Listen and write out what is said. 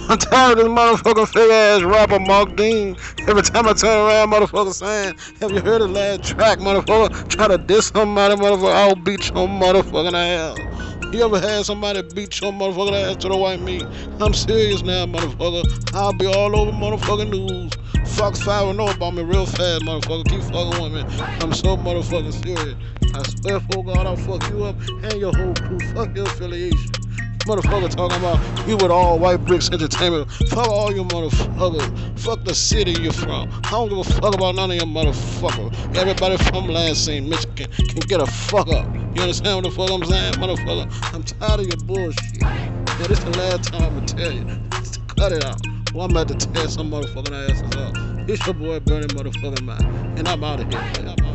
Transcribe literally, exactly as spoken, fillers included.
I'm tired of this motherfucking fake ass rapper Mahkdeane. Every time I turn around, motherfucker saying, have you heard the last track, motherfucker? Try to diss somebody, motherfucker, I'll beat your motherfucking ass. You ever had somebody beat your motherfucking ass to the white meat? I'm serious now, motherfucker. I'll be all over motherfucking news. Fox five and know about me real fast, motherfucker. Keep fucking with me. I'm so motherfucking serious. I swear for God, I'll fuck you up and your whole crew. Fuck your affiliation. Motherfucker talking about you with all white bricks entertainment. Fuck all you motherfuckers. Fuck the city you're from. I don't give a fuck about none of your motherfuckers. Everybody from Lansing, Michigan can get a fuck up. You understand what the fuck I'm saying, motherfucker? I'm tired of your bullshit. Yeah, this the last time I'ma tell you. Just cut it out. Well, I'm about to tear some motherfucking asses up. It's your boy Bernie motherfucking mind. And I'm out of here.